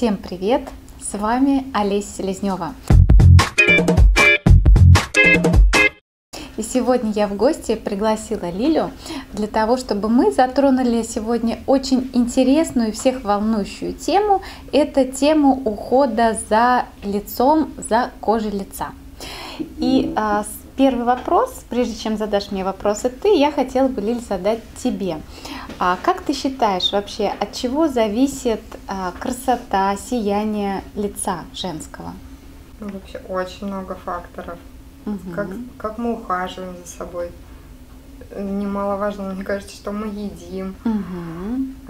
Всем привет! С вами Олеся Селезнева. И сегодня я в гости пригласила Лилю для того, чтобы мы затронули сегодня очень интересную и всех волнующую тему. Это тему ухода за лицом, за кожей лица. И первый вопрос, прежде чем задашь мне вопросы ты, я хотела бы, Лиль, задать тебе. Как ты считаешь вообще, от чего зависит красота, сияние лица женского? Вообще очень много факторов. Угу. Как мы ухаживаем за собой. Немаловажно, мне кажется, что мы едим. Угу.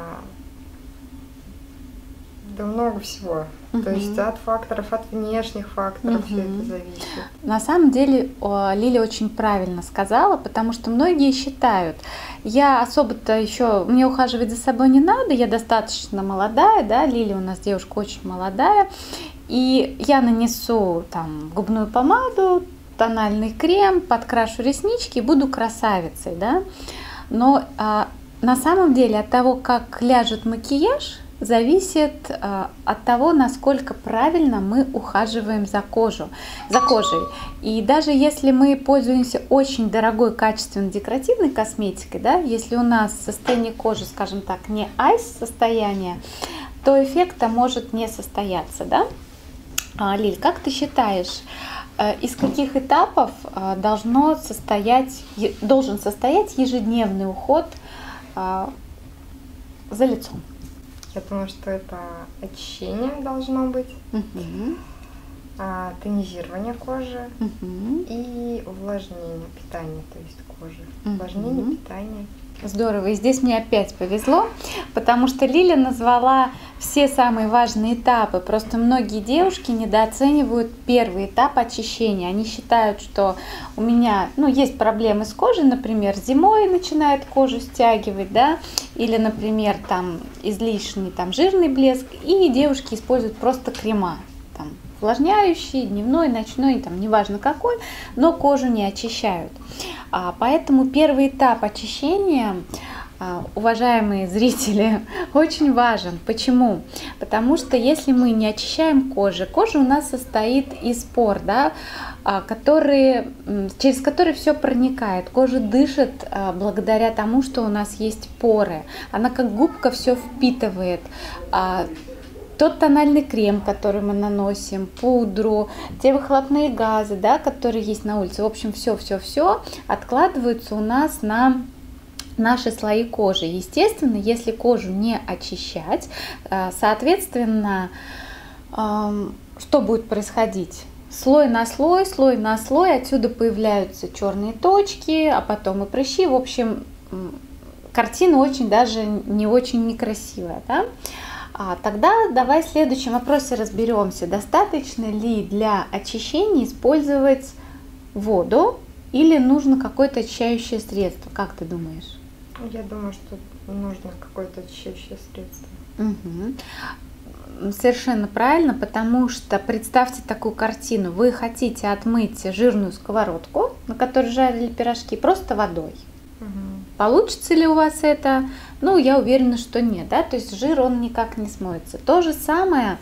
Да много всего. То есть от факторов, от внешних факторов все это зависит. На самом деле Лиля очень правильно сказала, потому что многие считают, я особо-то еще, мне ухаживать за собой не надо, я достаточно молодая, да, Лиля у нас девушка очень молодая, и я нанесу там губную помаду, тональный крем, подкрашу реснички и буду красавицей, да. Но на самом деле от того, как ляжет макияж, зависит от того, насколько правильно мы ухаживаем за кожей. И даже если мы пользуемся очень дорогой, качественной декоративной косметикой, да, если у нас состояние кожи, скажем так, не айс состояние, то эффекта может не состояться, да? Лиль, как ты считаешь, из каких этапов должен состоять ежедневный уход за лицом? Я думаю, что это очищение должно быть, тонизирование кожи и увлажнение, питание, то есть кожи. Увлажнение, питание. Здорово. И здесь мне опять повезло, потому что Лиля назвала все самые важные этапы. Просто многие девушки недооценивают первый этап очищения. Они считают, что у меня есть проблемы с кожей, например, зимой начинает кожу стягивать, да, или, например, там излишний жирный блеск, и девушки используют просто крема. Увлажняющий, дневной, ночной, неважно какой, но кожу не очищают. Поэтому первый этап очищения, уважаемые зрители, очень важен. Почему? Потому что если мы не очищаем кожу, кожа у нас состоит из пор, да, через которые все проникает. Кожа дышит благодаря тому, что у нас есть поры. Она как губка все впитывает. Тот тональный крем, который мы наносим, пудру, те выхлопные газы, да, которые есть на улице. В общем, все откладываются у нас на наши слои кожи. Естественно, если кожу не очищать, соответственно, что будет происходить? Слой на слой, отсюда появляются черные точки, а потом и прыщи. В общем, картина очень даже не очень некрасивая, да? Тогда давай в следующем вопросе разберемся, достаточно ли для очищения использовать воду или нужно какое-то очищающее средство, как ты думаешь? Я думаю, что нужно какое-то очищающее средство. Совершенно правильно, потому что представьте такую картину, вы хотите отмыть жирную сковородку, на которой жарили пирожки, просто водой. Получится ли у вас это? Я уверена, что нет, да, то есть жир, он никак не смоется. То же самое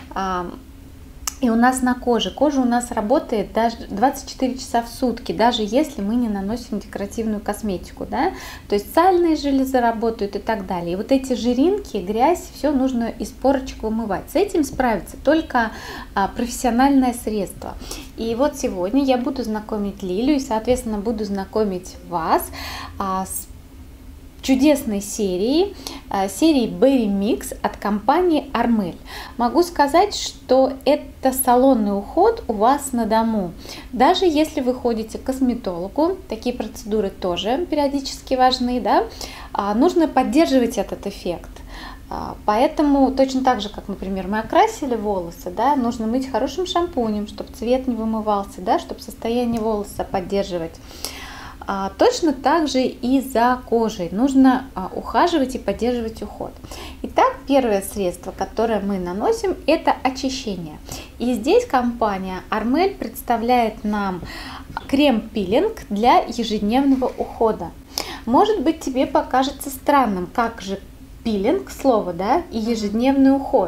и у нас на коже. Кожа у нас работает даже 24 часа в сутки, даже если мы не наносим декоративную косметику, да, то есть сальные железы работают и так далее. И вот эти жиринки, грязь, все нужно из порочек вымывать. С этим справится только профессиональное средство. И вот сегодня я буду знакомить Лилю и, соответственно, буду знакомить вас с чудесной серии Berry Mix от компании Armel. Могу сказать, что это салонный уход у вас на дому. Даже если вы ходите к косметологу, такие процедуры тоже периодически важны, да, нужно поддерживать этот эффект. Поэтому точно так же, как, например, мы окрасили волосы, да, нужно мыть хорошим шампунем, чтобы цвет не вымывался, да, чтобы состояние волоса поддерживать. Точно так же и за кожей нужно ухаживать и поддерживать уход. Итак, первое средство, которое мы наносим, это очищение. И здесь компания Armel представляет нам крем-пилинг для ежедневного ухода. Может быть, тебе покажется странным, как же пилинг, слово, да, и ежедневный уход.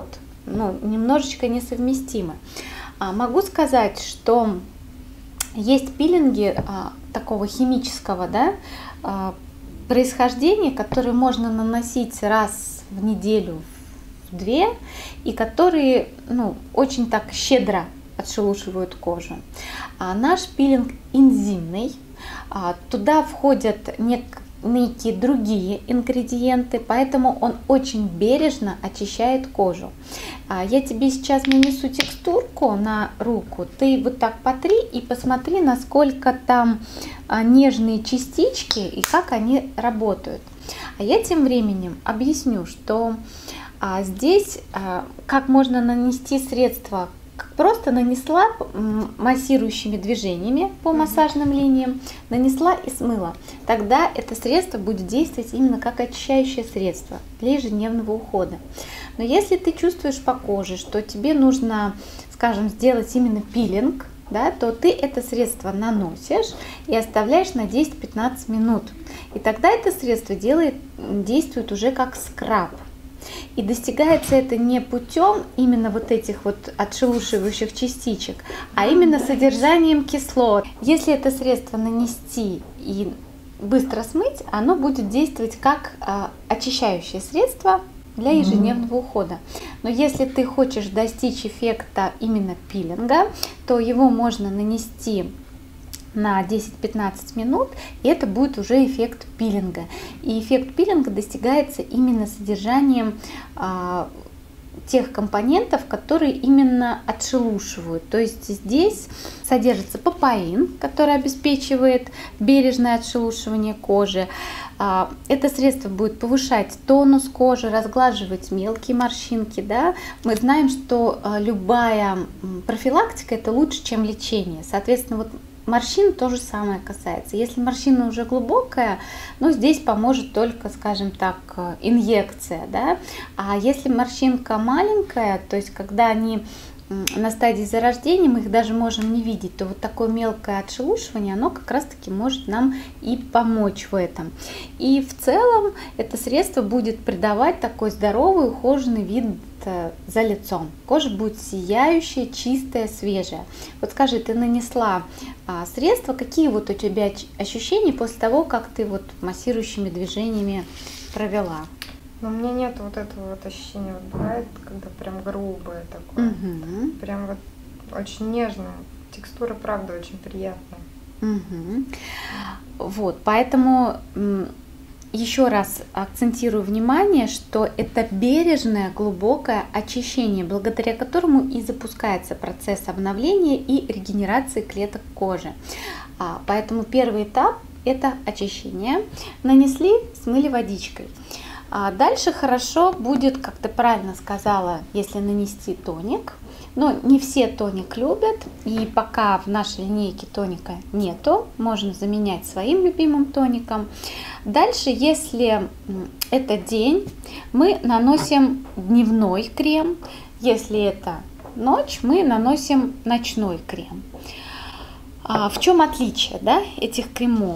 ну, немножечко несовместимы. Могу сказать, что есть пилинги такого химического, да, происхождения, которые можно наносить раз в неделю, в 2, и которые, ну, очень так щедро отшелушивают кожу. Наш пилинг энзимный, туда входят некие другие ингредиенты, поэтому он очень бережно очищает кожу. Я тебе сейчас нанесу текстурку на руку, ты вот так потри и посмотри, насколько там нежные частички и как они работают. А я тем временем объясню, что здесь как можно нанести средство. Просто нанесла массирующими движениями по массажным линиям, нанесла и смыла. Тогда это средство будет действовать именно как очищающее средство для ежедневного ухода. Но если ты чувствуешь по коже, что тебе нужно, скажем, сделать именно пилинг, да, то ты это средство наносишь и оставляешь на 10-15 минут. И тогда это средство действует уже как скраб. И достигается это не путем именно вот этих вот отшелушивающих частичек, а именно содержанием кислот. Если это средство нанести и быстро смыть, оно будет действовать как очищающее средство для ежедневного ухода. Но если ты хочешь достичь эффекта именно пилинга, то его можно нанести на 10-15 минут, и это будет уже эффект пилинга. И эффект пилинга достигается именно содержанием тех компонентов, которые именно отшелушивают. То есть здесь содержится папаин, который обеспечивает бережное отшелушивание кожи. Это средство будет повышать тонус кожи, разглаживать мелкие морщинки. Да? Мы знаем, что любая профилактика – это лучше, чем лечение. Соответственно, вот морщин то же самое касается. Если морщина уже глубокая, ну, здесь поможет только, скажем так, инъекция. Да? А если морщинка маленькая, то есть когда они на стадии зарождения, мы их даже можем не видеть, то вот такое мелкое отшелушивание, оно как раз-таки может нам и помочь в этом. И в целом это средство будет придавать такой здоровый, ухоженный вид за лицом. Кожа будет сияющая, чистая, свежая. Вот скажи, ты нанесла средство, какие вот у тебя ощущения после того, как ты вот массирующими движениями провела? Но у меня нет вот этого вот ощущения. Вот бывает, когда прям грубое такое. Прям вот очень нежная. Текстура, правда, очень приятная. Вот, поэтому еще раз акцентирую внимание, что это бережное, глубокое очищение, благодаря которому и запускается процесс обновления и регенерации клеток кожи. Поэтому первый этап – это очищение. Нанесли, смыли водичкой. Дальше хорошо будет, как ты правильно сказала, если нанести тоник. Но не все тоник любят, и пока в нашей линейке тоника нету, можно заменять своим любимым тоником. Дальше, если это день, мы наносим дневной крем. Если это ночь, мы наносим ночной крем. В чем отличие, да, этих кремов?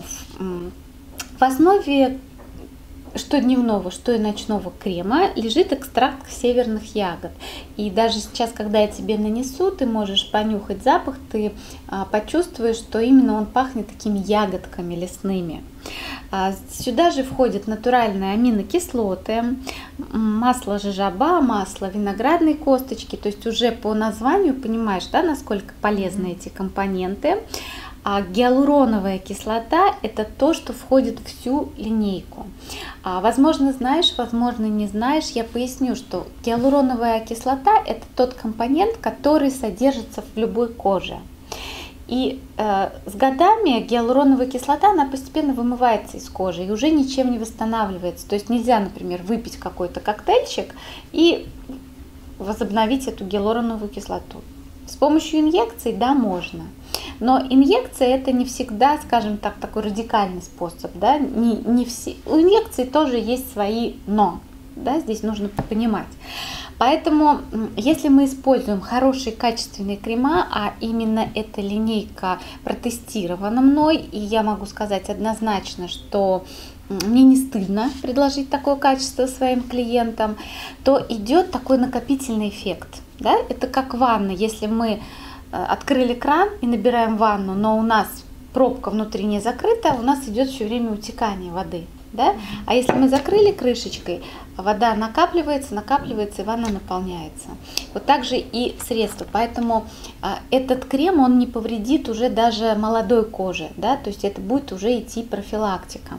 В основе что дневного, что и ночного крема лежит экстракт северных ягод. И даже сейчас, когда я тебе нанесу, ты можешь понюхать запах, ты почувствуешь, что именно он пахнет такими ягодками лесными. Сюда же входят натуральные аминокислоты, масло жожоба, масло виноградной косточки. То есть уже по названию понимаешь, да, насколько полезны эти компоненты. А гиалуроновая кислота – это то, что входит в всю линейку. Возможно, знаешь, возможно, не знаешь. Я поясню, что гиалуроновая кислота – это тот компонент, который содержится в любой коже. И с годами гиалуроновая кислота, она постепенно вымывается из кожи и уже ничем не восстанавливается. То есть нельзя, например, выпить какой-то коктейльчик и возобновить эту гиалуроновую кислоту. С помощью инъекций, да, можно. Но инъекция это не всегда, скажем так, такой радикальный способ. Да? Не все. У инъекций тоже есть свои «но». Да? Здесь нужно понимать. Поэтому, если мы используем хорошие качественные крема, а именно эта линейка протестирована мной, и я могу сказать однозначно, что мне не стыдно предложить такое качество своим клиентам, то идет такой накопительный эффект. Да? Это как ванна. Если мы открыли кран и набираем ванну, но у нас пробка внутри не закрыта, у нас идет все время утекание воды. Да? А если мы закрыли крышечкой, вода накапливается, накапливается, и ванна наполняется. Вот так же и средство. Поэтому этот крем, он не повредит уже даже молодой коже. Да? То есть это будет уже идти профилактика.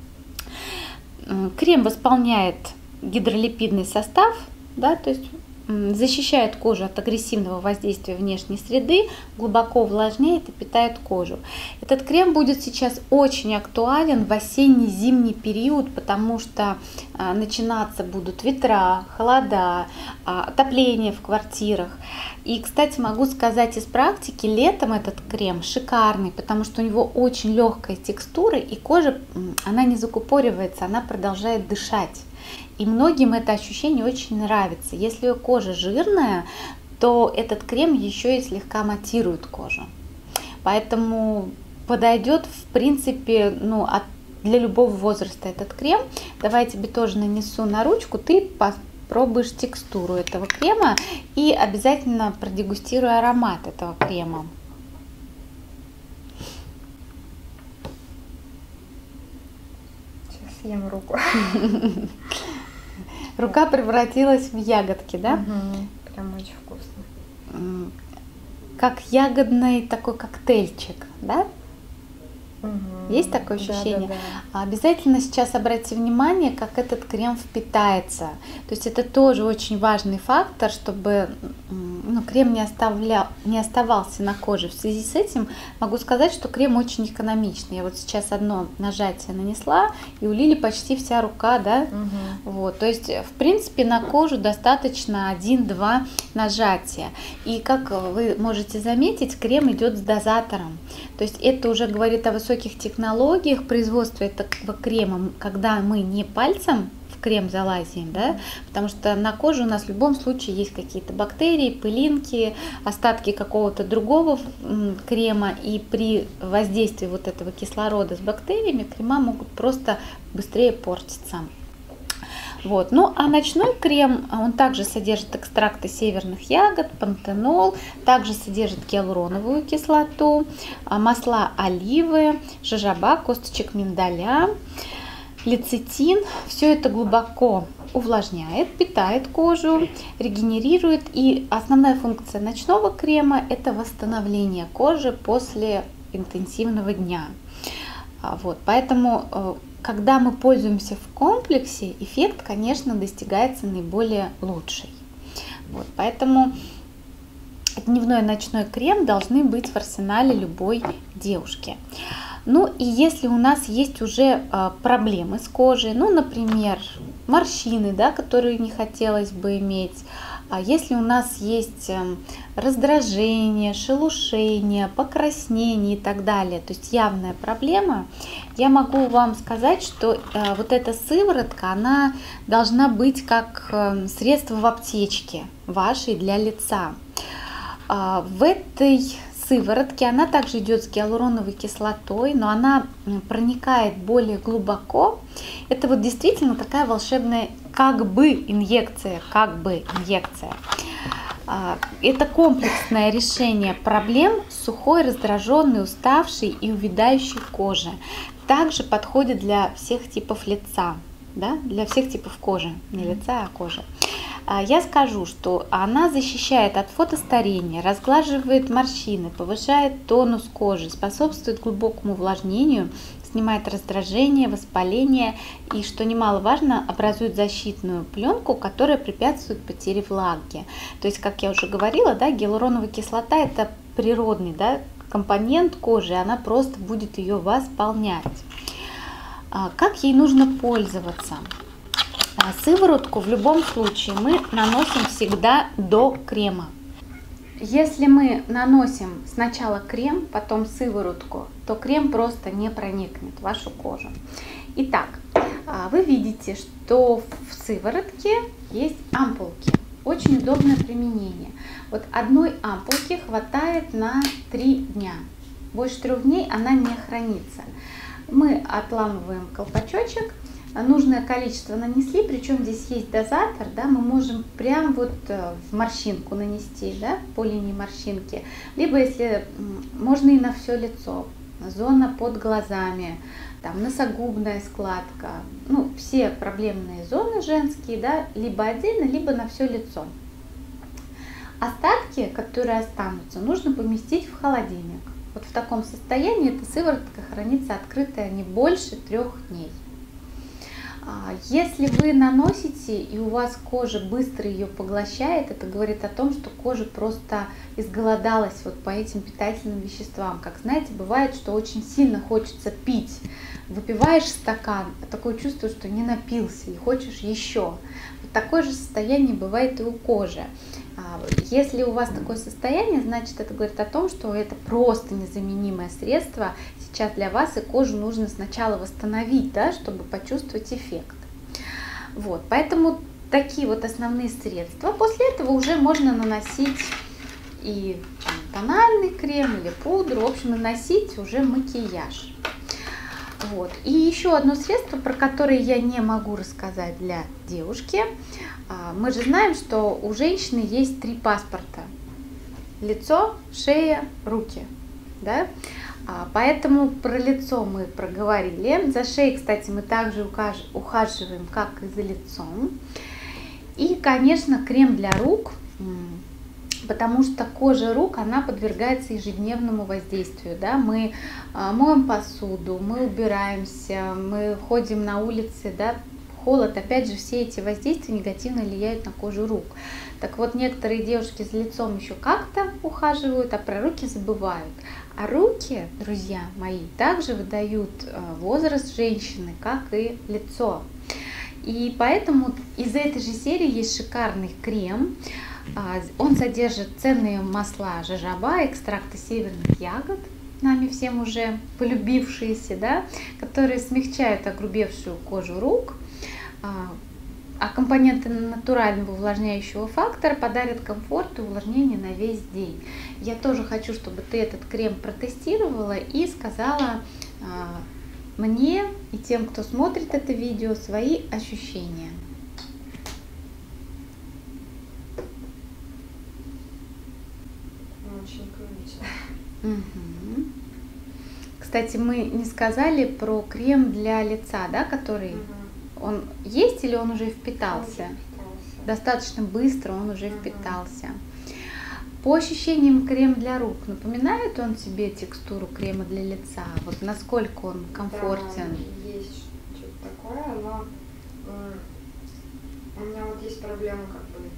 Крем восполняет гидролипидный состав, да, то есть защищает кожу от агрессивного воздействия внешней среды, глубоко увлажняет и питает кожу. Этот крем будет сейчас очень актуален в осенне-зимний период, потому что начинаться будут ветра, холода, отопление в квартирах. И, кстати, могу сказать из практики, летом этот крем шикарный, потому что у него очень легкая текстура, и кожа, она не закупоривается, она продолжает дышать. И многим это ощущение очень нравится. Если кожа жирная, то этот крем еще и слегка матирует кожу. Поэтому подойдет, в принципе, для любого возраста этот крем. Давай я тебе тоже нанесу на ручку, ты попробуешь текстуру этого крема и обязательно продегустируй аромат этого крема. Сейчас съем руку. Рука превратилась в ягодки, да? Угу, прям очень вкусно. Как ягодный такой коктейльчик, да? Угу. Есть такое ощущение? Да. Обязательно сейчас обратите внимание, как этот крем впитается. То есть это тоже очень важный фактор, чтобы крем не оставался на коже. В связи с этим могу сказать, что крем очень экономичный. Я вот сейчас одно нажатие нанесла, и у Лили почти вся рука, да? Угу. Вот, то есть, в принципе, на кожу достаточно 1-2 нажатия. И как вы можете заметить, крем идет с дозатором. То есть это уже говорит о высоких технологиях производства этого крема, когда мы не пальцем в крем залазим, да, потому что на коже у нас в любом случае есть какие-то бактерии, пылинки, остатки какого-то другого крема, и при воздействии вот этого кислорода с бактериями крема могут просто быстрее портиться. Вот. Ну а ночной крем, он также содержит экстракты северных ягод, пантенол, также содержит гиалуроновую кислоту, масла оливы, жожоба, косточек миндаля, лецитин. Все это глубоко увлажняет, питает кожу, регенерирует. И основная функция ночного крема – это восстановление кожи после интенсивного дня. Вот. Поэтому когда мы пользуемся в комплексе, эффект, конечно, достигается наиболее лучший. Вот, поэтому дневной и ночной крем должны быть в арсенале любой девушки. Ну и если у нас есть уже проблемы с кожей, например, морщины, да, которые не хотелось бы иметь, а если у нас есть раздражение, шелушение, покраснение и так далее, то есть явная проблема, я могу вам сказать, что вот эта сыворотка, она должна быть как средство в аптечке вашей для лица. В этой сыворотке она также идет с гиалуроновой кислотой, но она проникает более глубоко. Это вот действительно такая волшебная как бы инъекция. Это комплексное решение проблем сухой, раздраженной, уставшей и увядающей кожи. Также подходит для всех типов лица, да? Для всех типов кожи, не лица, а кожи. Я скажу, что она защищает от фотостарения, разглаживает морщины, повышает тонус кожи, способствует глубокому увлажнению, снимает раздражение, воспаление и, что немаловажно, образует защитную пленку, которая препятствует потере влаги. То есть, как я уже говорила, да, гиалуроновая кислота – это природный, да, компонент кожи, она просто будет ее восполнять. Как ей нужно пользоваться? Сыворотку в любом случае мы наносим всегда до крема. Если мы наносим сначала крем, потом сыворотку, то крем просто не проникнет в вашу кожу. Итак, вы видите, что в сыворотке есть ампулки. Очень удобное применение. Вот одной ампулки хватает на 3 дня. Больше 3 дней она не хранится. Мы отламываем колпачочек, нужное количество нанесли, причем здесь есть дозатор, да, мы можем прям вот в морщинку нанести, да, по линии морщинки, либо если можно и на все лицо, зона под глазами, там носогубная складка, ну, все проблемные зоны женские, да, либо отдельно, либо на все лицо. Остатки, которые останутся, нужно поместить в холодильник. Вот в таком состоянии эта сыворотка хранится открытая не больше 3 дней. Если вы наносите и у вас кожа быстро ее поглощает, это говорит о том, что кожа просто изголодалась вот по этим питательным веществам. Как знаете, бывает, что очень сильно хочется пить. Выпиваешь стакан, а такое чувство, что не напился и хочешь еще. Вот такое же состояние бывает и у кожи. Если у вас такое состояние, значит, это говорит о том, что это просто незаменимое средство. Сейчас для вас и кожу нужно сначала восстановить, да, чтобы почувствовать эффект. Вот, поэтому такие вот основные средства. После этого уже можно наносить и тональный крем или пудру, в общем, наносить уже макияж. Вот. И еще одно средство, про которое я не могу рассказать для девушки. Мы же знаем, что у женщины есть 3 паспорта: лицо, шея, руки. Да? Поэтому про лицо мы проговорили. За шеей, кстати, мы также ухаживаем, как и за лицом. И, конечно, крем для рук, потому что кожа рук, она подвергается ежедневному воздействию. Да? Мы моем посуду, мы убираемся, мы ходим на улице, да? Холод, опять же, все эти воздействия негативно влияют на кожу рук. Так вот, некоторые девушки за лицом еще как-то ухаживают, а про руки забывают. А руки, друзья мои, также выдают возраст женщины, как и лицо. И поэтому из этой же серии есть шикарный крем. Он содержит ценные масла жожоба, экстракты северных ягод, нами всем уже полюбившиеся, да, которые смягчают огрубевшую кожу рук. А компоненты натурального увлажняющего фактора подарят комфорт и увлажнение на весь день. Я тоже хочу, чтобы ты этот крем протестировала и сказала мне и тем, кто смотрит это видео, свои ощущения. Очень круто. Угу. Кстати, мы не сказали про крем для лица, да, который... Он есть или он уже впитался? Достаточно быстро он уже впитался. По ощущениям, крем для рук, напоминает он тебе текстуру крема для лица? Вот насколько он комфортен? Да, есть что-то такое, но у меня вот есть проблема как бы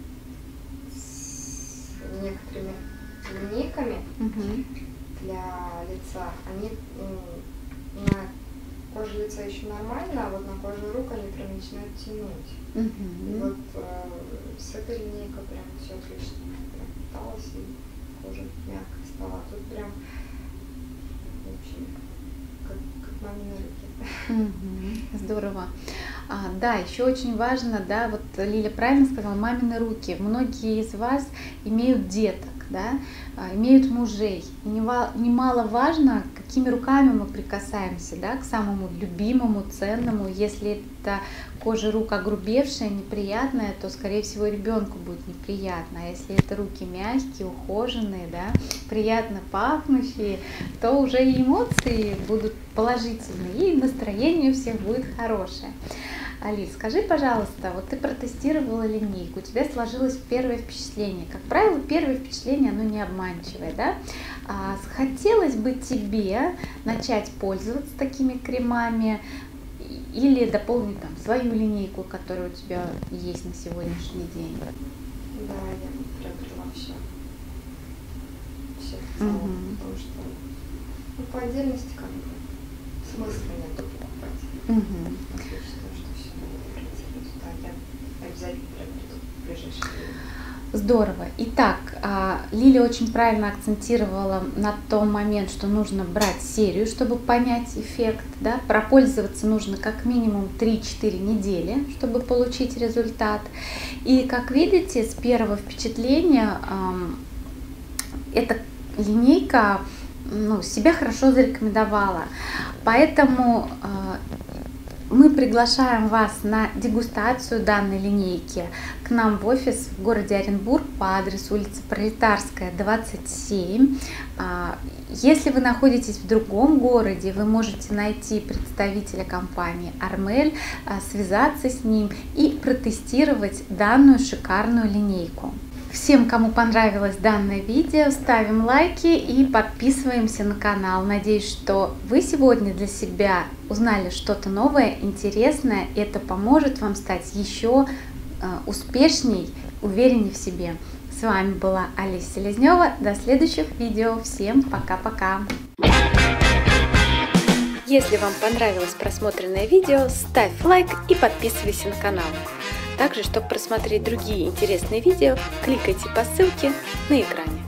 с некоторыми линейками для лица. Они на коже лица еще нормально, а вот на коже рук они прям начинают тянуть. И вот с этой линейкой прям все отлично. Прям питалась, и кожа мягкая стала. Тут прям очень как мамины руки. Здорово. Да, еще очень важно, да, вот Лиля правильно сказала, мамины руки. Многие из вас имеют деток, да, имеют мужей. И немаловажно, какими руками мы прикасаемся, да, к самому любимому, ценному. Если это кожа рук огрубевшая, неприятная, то, скорее всего, ребенку будет неприятно. А если это руки мягкие, ухоженные, да, приятно пахнущие, то уже и эмоции будут положительные, и настроение у всех будет хорошее. Алис, скажи, пожалуйста, вот ты протестировала линейку, у тебя сложилось первое впечатление. Как правило, первое впечатление, оно не обманчивое, да? Хотелось бы тебе начать пользоваться такими кремами или дополнить там свою линейку, которая у тебя есть на сегодняшний день? Да, я приобрела все. Все в целом, потому что по отдельности как бы смысла нет покупать. Я считаю, что все надо я обязательно приобрету в ближайшее время. Здорово. Итак, Лиля очень правильно акцентировала на том момент, что нужно брать серию, чтобы понять эффект. Да? Пропользоваться нужно как минимум 3-4 недели, чтобы получить результат. И как видите, с первого впечатления эта линейка себя хорошо зарекомендовала. Поэтому мы приглашаем вас на дегустацию данной линейки к нам в офис в городе Оренбург по адресу улица Пролетарская, 27. Если вы находитесь в другом городе, вы можете найти представителя компании Армель, связаться с ним и протестировать данную шикарную линейку. Всем, кому понравилось данное видео, ставим лайки и подписываемся на канал. Надеюсь, что вы сегодня для себя узнали что-то новое, интересное. Это поможет вам стать еще успешней, уверенней в себе. С вами была Олеся Селезнева. До следующих видео. Всем пока-пока. Если вам понравилось просмотренное видео, ставь лайк и подписывайся на канал. Также, чтобы просмотреть другие интересные видео, кликайте по ссылке на экране.